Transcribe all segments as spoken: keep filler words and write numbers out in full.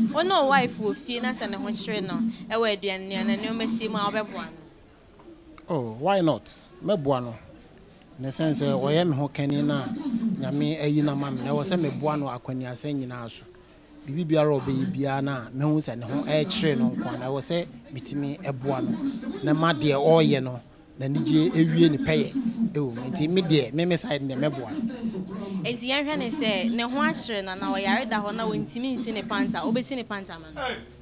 Oh no, wife will feel us and a one shred no. A word and a new messy ma one. Oh, why not? Me buano. Ne sense o ye me ho kani na nyame ayi na mam na wo se me buano akwani asen nyina so. Bibi biara obeyi bia na me hu se ne ho e kire no nkwa na wo se mitimi eboano. Na ma de o ye no na nije ewie ni peye. Ewo nti me de me me side ne me buano. Enti yan hwe ne se ne ho akire na na wo yare da ho na wo ntimi nsi ne panta, obesi ne panta man.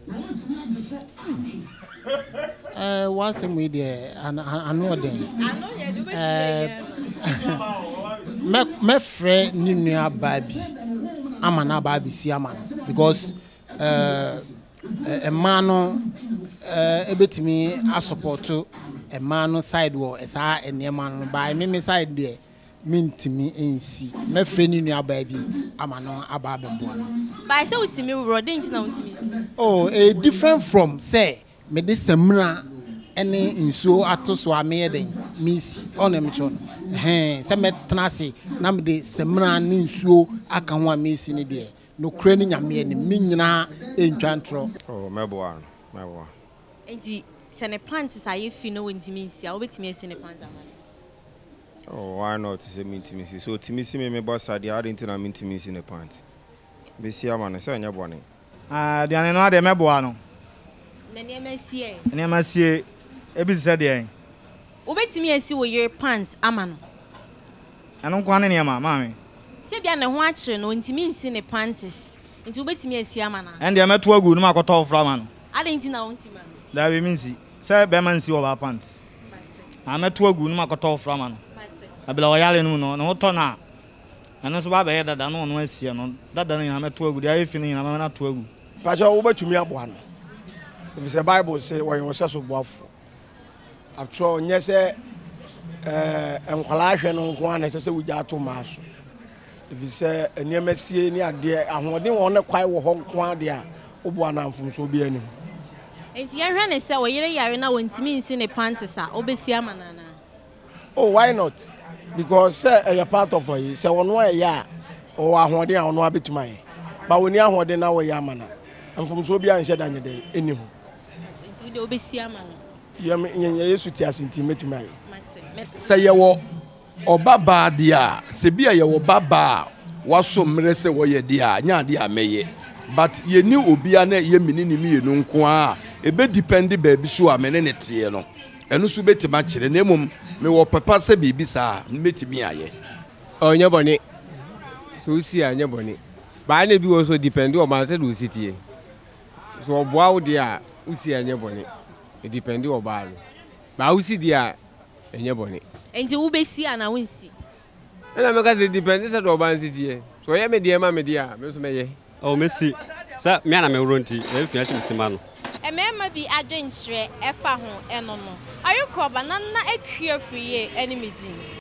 Eh, what's the media? I know them. I know you do better. Me me friend Nunua Baby. I'm an Baby si aman because uh a man uh a bit me I support to a man side war as I and a man by me side there. Mean to me in see. My friend Nunua Baby. I'm an Ababe boy. But I say with me, we're rodent now to me. Oh, a different from say. Me de semra ene nsuo atoso ame den miss onem chon eh se metnase na me de semra ne nsuo aka ho amesi ne de no kra ni nyame ne minyina entwantro. Oh, meboa meboa enti se ne pants aye fi no wentimi nsia obetimi esi ne pants amane. Oh, why not to say intimacy? So intimacy me me boss ade I didn't na intimacy ne pants be si amane se anya bone ah de ane no ade meboa no na ne masie ne masie e bi se de en obetimi esi wo your pants amano anu kwa ne ne ma maame se bia ne ho akire no ntimi nsi ne pants nti obetimi esi amana en de meto agu no makoto fra ma no ade nti na wonsi ma no da be minsi se be man si wo ba pants a meto agu no makoto fra ma no abela o yale no no no to na anu so ba be dada no no asie no dada no na meto agu de ayi fi no na na to agu pacho wo betumi aboa no. If the Bible say when you say so boafo after all nye say eh enkwala hwe no nko ana say we ja to maso if say eniamasie ni ade ahoden won ne kwai wo ho nko ade a oboa na mfumso bi anim enti ye hwe ne say wo yire yare na wontimi nsi ne panties a obesi amanana. Oh, why not? Because say a part of it say ono e ya o ahoden a ono abetumai ba woni ahoden na wo ya amana mfumso bi anhye danye de enihu de obesi amano yem yesu ti asinti metumai say ye wo obaba dia se bia ye wo baba waso mre se wo ye dia nya dia meye but ye ni obia na ye minini mi ye no nko a e be depend ba bi so a mene ne tie no enu so betima kire na emom me wo papa se bibi sa metimi aye onye boni so si anya boni ba na bi wo so depend o ma se do sitie so oboa wo dia usi anya boni e dependi obalo ba usi dia enye boni enti wo besi ana wonsi ena meka se dependi se do oban sitie so ye me dia ma me dia me so meye o mesi sa me ana me wronti e fi asim sima no e me ma bi adwenhire e fa ho eno no ayekọ ba na na akua friye enemy din